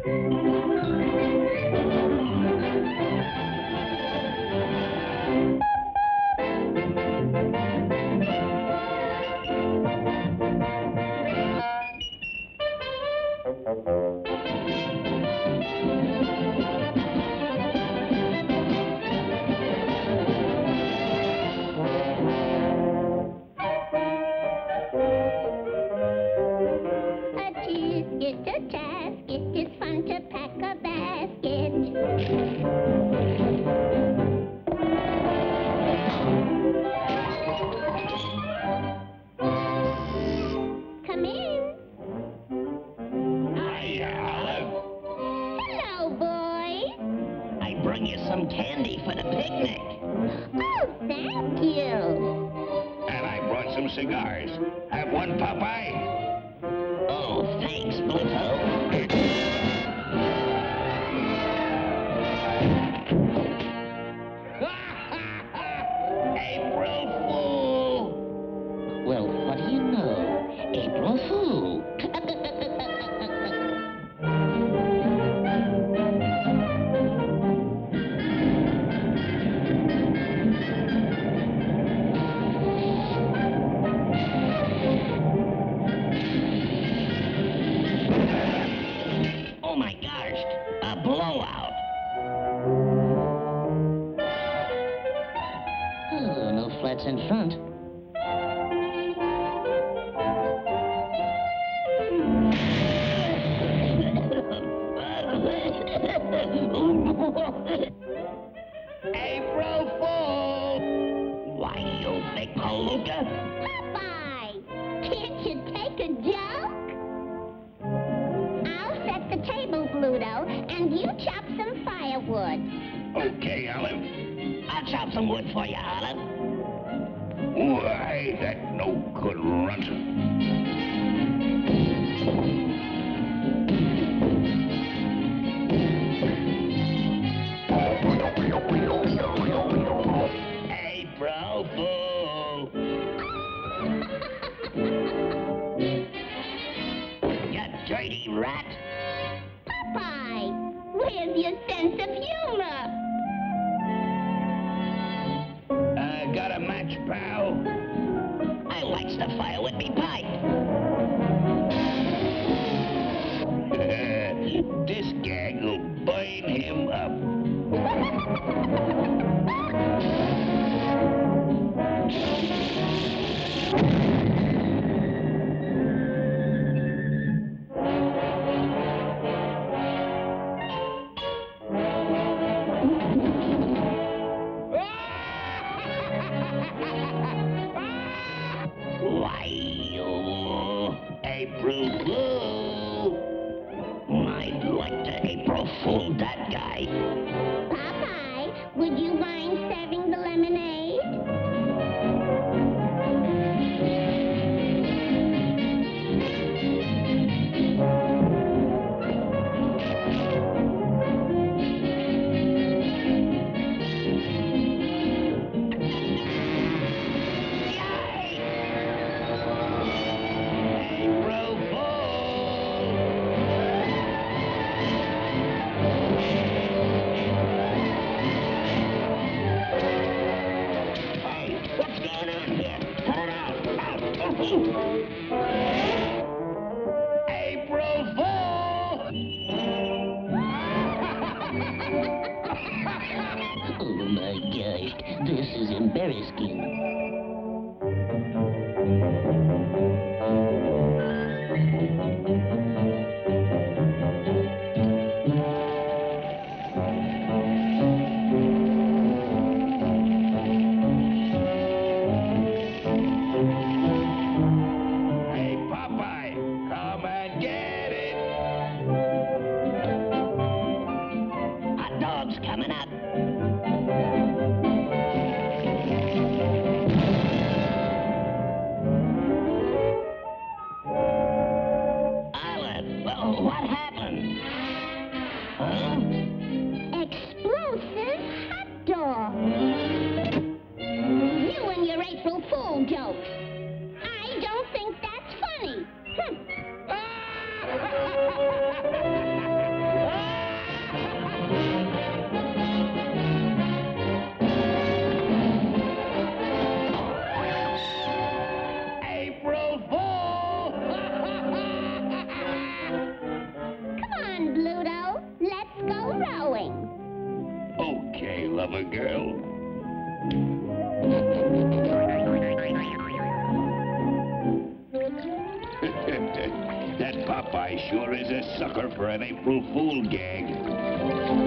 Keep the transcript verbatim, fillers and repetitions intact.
Cigars. Have one, Popeye? Oh, thanks, Bluto. April Fool! Well, what do you know? April Fool. In front. April Fool! Why, you big palooka? Popeye! Can't you take a joke? I'll set the table, Bluto, and you chop some firewood. Okay, Olive. I'll chop some wood for you, Olive. Why, that no-good runt. April Fool! You dirty rat! Popeye, where's your sense of humor? Uh, got a match, pal? I likes the fire with me pipe. This gag will burn him up. Why, you April Fool! I'd like to April Fool that guy. Popeye, would you mind serving the lemonade? April Fool! Oh my gosh, this is embarrassing. Coming up. Olive, well, what happened? Huh? Explosive hot dog. You and your April Fool jokes. I don't think that's funny. Hm. lover girl. That Popeye sure is a sucker for an April Fool gag.